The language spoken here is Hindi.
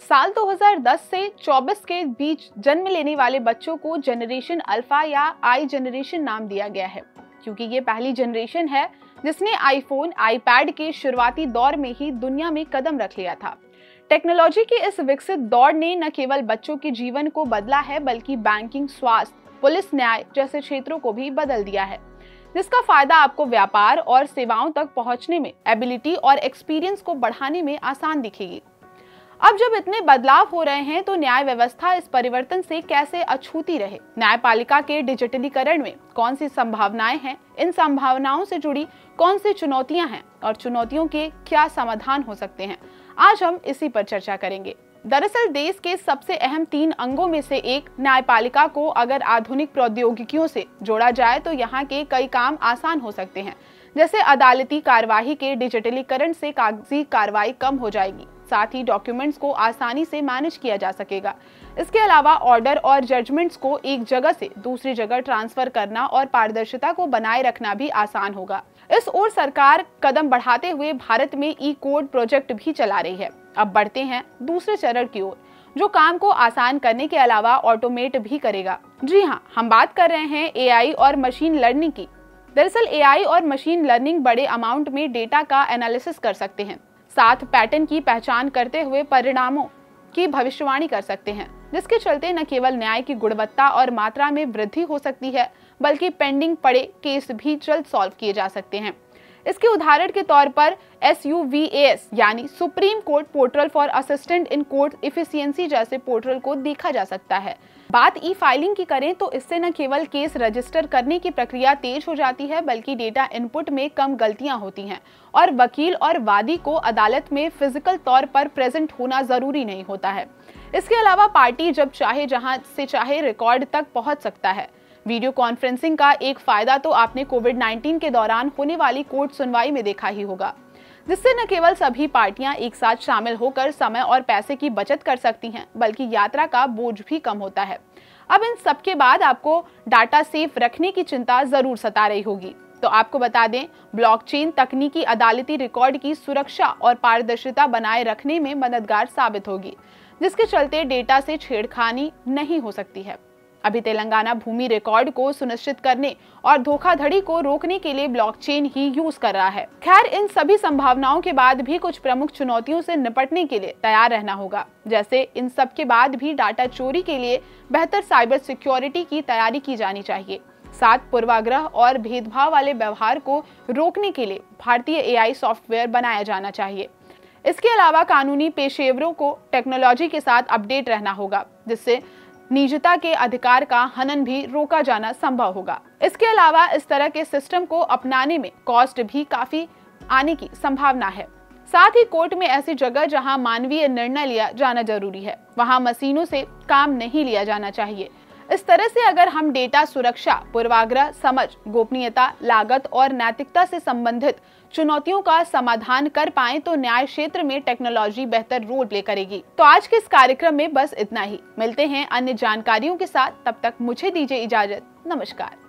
साल 2010 से 24 के बीच जन्म लेने वाले बच्चों को जनरेशन अल्फा या आई जनरेशन नाम दिया गया है, क्योंकि ये पहली जनरेशन है जिसने आईफोन, आईपैड के शुरुआती दौर में ही दुनिया में कदम रख लिया था। टेक्नोलॉजी के इस विकसित दौर ने न केवल बच्चों के जीवन को बदला है, बल्कि बैंकिंग, स्वास्थ्य, पुलिस, न्याय जैसे क्षेत्रों को भी बदल दिया है, जिसका फायदा आपको व्यापार और सेवाओं तक पहुंचने में, एबिलिटी और एक्सपीरियंस को बढ़ाने में आसान दिखेगी। अब जब इतने बदलाव हो रहे हैं तो न्याय व्यवस्था इस परिवर्तन से कैसे अछूती रहे? न्यायपालिका के डिजिटलीकरण में कौन सी संभावनाएं हैं? इन संभावनाओं से जुड़ी कौन सी चुनौतियां हैं और चुनौतियों के क्या समाधान हो सकते हैं? आज हम इसी पर चर्चा करेंगे। दरअसल देश के सबसे अहम 3 अंगों में से एक न्यायपालिका को अगर आधुनिक प्रौद्योगिकियों से जोड़ा जाए तो यहाँ के कई काम आसान हो सकते हैं। जैसे अदालती कार्यवाही के डिजिटलीकरण से कागजी कार्रवाई कम हो जाएगी, साथ ही डॉक्यूमेंट्स को आसानी से मैनेज किया जा सकेगा। इसके अलावा ऑर्डर और जजमेंट्स को एक जगह से दूसरी जगह ट्रांसफर करना और पारदर्शिता को बनाए रखना भी आसान होगा। इस ओर सरकार कदम बढ़ाते हुए भारत में ई कोड प्रोजेक्ट भी चला रही है। अब बढ़ते हैं दूसरे चरण की ओर, जो काम को आसान करने के अलावा ऑटोमेट भी करेगा। जी हाँ, हम बात कर रहे हैं एआई और मशीन लर्निंग की। दरअसल एआई और मशीन लर्निंग बड़े अमाउंट में डेटा का एनालिसिस कर सकते हैं, साथ पैटर्न की पहचान करते हुए परिणामों की भविष्यवाणी कर सकते हैं, जिसके चलते न केवल न्याय की गुणवत्ता और मात्रा में वृद्धि हो सकती है, बल्कि पेंडिंग पड़े केस भी जल्द सॉल्व किए जा सकते हैं। इसके उदाहरण के तौर पर SUVAS यानी supreme court portal for assistant in court efficiency जैसे पोर्टल को देखा जा सकता है। बात ई फाइलिंग की करें तो इससे न केवल केस रजिस्टर करने की प्रक्रिया तेज हो जाती है, बल्कि डेटा इनपुट में कम गलतियां होती हैं और वकील और वादी को अदालत में फिजिकल तौर पर प्रेजेंट होना जरूरी नहीं होता है। इसके अलावा पार्टी जब चाहे जहां से चाहे रिकॉर्ड तक पहुंच सकता है। वीडियो कॉन्फ्रेंसिंग का एक फायदा तो आपने कोविड-19 के दौरान होने वाली कोर्ट सुनवाई में देखा ही होगा, जिससे न केवल सभी पार्टियां एक साथ शामिल होकर समय और पैसे की बचत कर सकती हैं, बल्कि यात्रा का बोझ भी कम होता है। अब इन सब के बाद आपको डाटा सेफ रखने की चिंता जरूर सता रही होगी, तो आपको बता दें, ब्लॉकचेन तकनीकी अदालती रिकॉर्ड की सुरक्षा और पारदर्शिता बनाए रखने में मददगार साबित होगी, जिसके चलते डेटा से छेड़खानी नहीं हो सकती है। अभी तेलंगाना भूमि रिकॉर्ड को सुनिश्चित करने और धोखाधड़ी को रोकने के लिए ब्लॉकचेन ही यूज कर रहा है। खैर, इन सभी संभावनाओं के बाद भी कुछ प्रमुख चुनौतियों से निपटने के लिए तैयार रहना होगा। जैसे इन सब के बाद भी डाटा चोरी के लिए बेहतर साइबर सिक्योरिटी की तैयारी की जानी चाहिए। साथ पूर्वाग्रह और भेदभाव वाले व्यवहार को रोकने के लिए भारतीय एआई सॉफ्टवेयर बनाया जाना चाहिए। इसके अलावा कानूनी पेशेवरों को टेक्नोलॉजी के साथ अपडेट रहना होगा, जिससे निजता के अधिकार का हनन भी रोका जाना संभव होगा। इसके अलावा इस तरह के सिस्टम को अपनाने में कॉस्ट भी काफी आने की संभावना है। साथ ही कोर्ट में ऐसी जगह जहां मानवीय निर्णय लिया जाना जरूरी है, वहां मशीनों से काम नहीं लिया जाना चाहिए। इस तरह से अगर हम डेटा सुरक्षा, पूर्वाग्रह समझ, गोपनीयता, लागत और नैतिकता से संबंधित चुनौतियों का समाधान कर पाएं तो न्याय क्षेत्र में टेक्नोलॉजी बेहतर रोल प्ले करेगी। तो आज के इस कार्यक्रम में बस इतना ही। मिलते हैं अन्य जानकारियों के साथ, तब तक मुझे दीजिए इजाजत। नमस्कार।